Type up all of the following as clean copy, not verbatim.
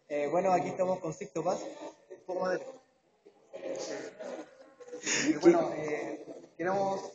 Bueno, aquí estamos con Sixto Paz, un poco más de... bueno, queremos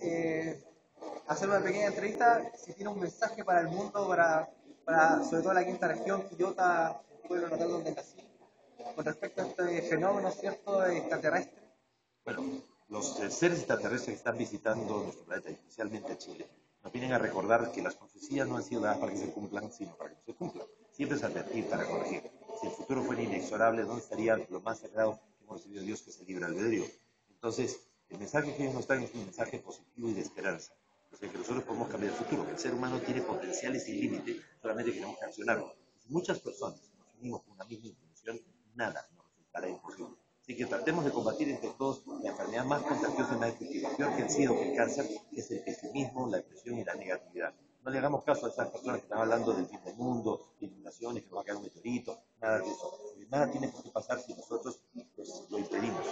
hacer una pequeña entrevista, si tiene un mensaje para el mundo, para sobre todo la quinta región, Quillota, el pueblo natal donde nací, con respecto a este fenómeno, ¿cierto?, extraterrestre. Bueno, los seres extraterrestres que están visitando nuestro planeta, especialmente Chile, nos vienen a recordar que las profecías no han sido dadas para que se cumplan, sino para que no se cumplan. Siempre es advertir para corregir. Si el futuro fuera inexorable, ¿dónde estaría lo más sagrado que hemos recibido de Dios, que es el libre albedrío? Entonces, el mensaje que ellos nos traen es un mensaje positivo y de esperanza. O sea, que nosotros podemos cambiar el futuro, que el ser humano tiene potenciales sin límite, solamente queremos accionarlo. Si muchas personas nos unimos con una misma intención, nada nos resultará imposible. Así que tratemos de combatir entre todos la enfermedad más contagiosa y más efectiva, peor que el SIDA o que el cáncer, que es el pesimismo, la depresión y la negatividad. No le hagamos caso a esas personas que están hablando del fin del mundo, de inundaciones, que nos va a caer un meteorito, nada de eso. Nada tiene por qué pasar si nosotros lo impedimos.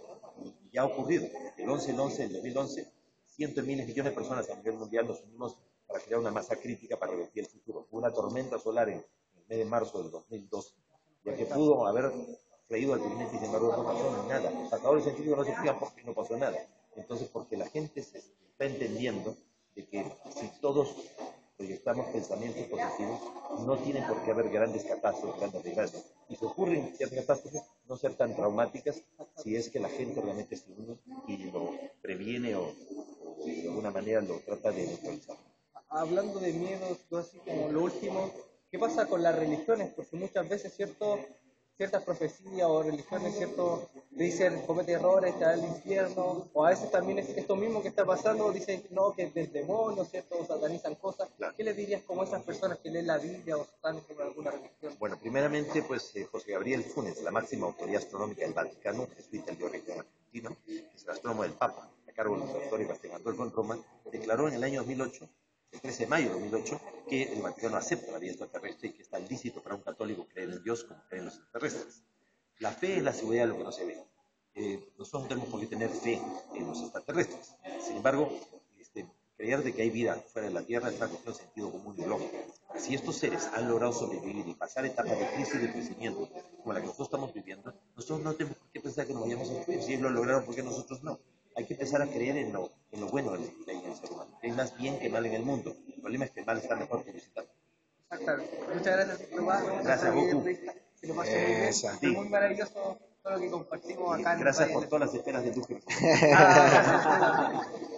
Y ya ha ocurrido. El 11-11 del 2011, cientos de miles, millones de personas a nivel mundial nos unimos para crear una masa crítica para revertir el futuro. Hubo una tormenta solar en el mes de marzo del 2002, ya que pudo haber traído al continente y sin embargo no pasó nada. Los sacadores científicos no se explican por qué no pasó nada. Entonces, porque la gente se está entendiendo de que si todos proyectamos pensamientos positivos, no tienen por qué haber grandes catástrofes, grandes desgracias. Y si ocurren ciertas catástrofes, no ser tan traumáticas si es que la gente realmente se une y lo previene o de alguna manera lo trata de neutralizar. Hablando de miedos, todo así como lo último, ¿qué pasa con las religiones? Porque muchas veces, ¿cierto?, ciertas profecías o religiones, ¿cierto?, dicen comete errores, te da el infierno, o a veces también es esto mismo que está pasando, dicen no, que es del demonio, ¿cierto?, satanizan cosas. Claro. ¿Qué les dirías como a esas personas que leen la Biblia o están en alguna religión? Bueno, primeramente, pues José Gabriel Funes, la máxima autoridad astronómica del Vaticano, jesuita el biorritmo argentino, que es el astrónomo del Papa, a cargo de los autores que mandó en Roma, declaró en el año 2008, el 13 de mayo de 2008, que el Vaticano acepta la vida extraterrestre y que está lícito para un católico creer en Dios como creer en los extraterrestres. La fe es la seguridad de lo que no se ve. Nosotros no tenemos por qué tener fe en los extraterrestres. Sin embargo, creer de que hay vida fuera de la Tierra es una cuestión de sentido común y lógico. Si estos seres han logrado sobrevivir y pasar etapas de crisis y de crecimiento como la que nosotros estamos viviendo, nosotros no tenemos por qué pensar que nos vayamos a destruir. Si ellos lo lograron, ¿por qué nosotros no? Hay que empezar a creer en lo bueno que hay en el ser humano. Hay más bien que mal en el mundo. El problema es que el mal está mejor publicitado. Exactamente. Muchas gracias, Tomás. Gracias, Goku. Que lo pasé muy bien. Fue muy maravilloso todo lo que compartimos acá en Gracias por todas las esferas de luz que Ah,